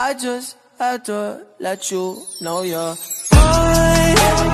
I just had to let you know you're mine.